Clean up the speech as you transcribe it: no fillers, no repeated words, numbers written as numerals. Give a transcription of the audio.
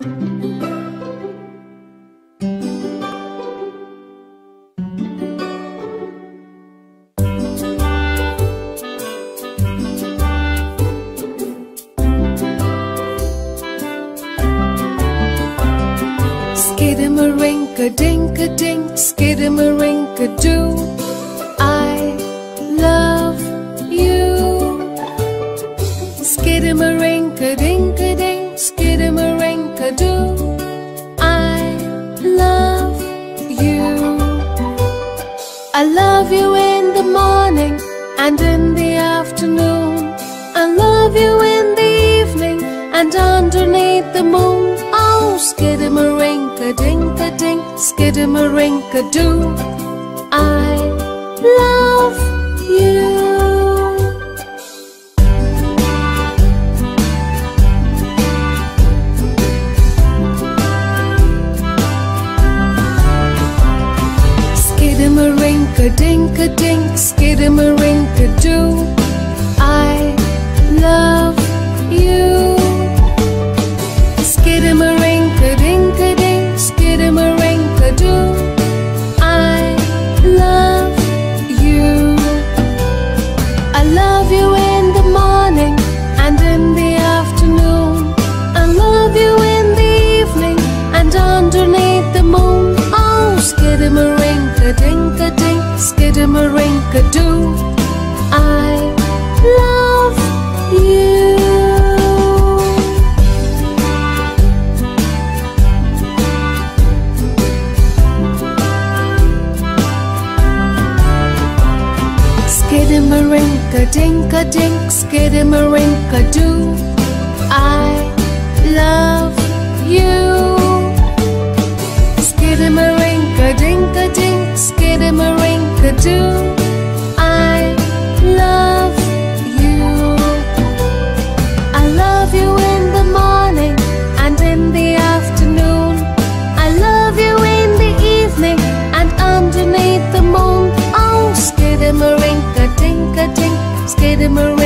Skidamarink-a-dink-a-dink, skidamarink-a-doo, I love you. Skidamarink-a-dink-a-dink, skidamarink-a-doo, I love you. I love you in the morning and in the afternoon. I love you in the evening and underneath the moon. Oh, skidamarink-a-dink-a-dink, skidamarink-a-doo, I love you. Skidamarink-a-dink-a-dink, skidamarink-a-doo, I love you. Skidamarink-a-dink-a-dink, skidamarink-a-doo, I love you. I love you in the morning and in the afternoon. I love you in the evening and underneath the moon. Oh, skidamarink-a-dink-a-dink, skidamarink-a-doo, I love you. Skidamarink-a-dink-a-dink, skidamarink-a-doo, I love you. Skidamarink-a-dink-a-dink, skidamarink-a-doo, I love you. I love you in the morning and in the afternoon. I love you in the evening and underneath the moon. Oh, skidamarink-a-dink-a-dink, skidamarink-a-doo,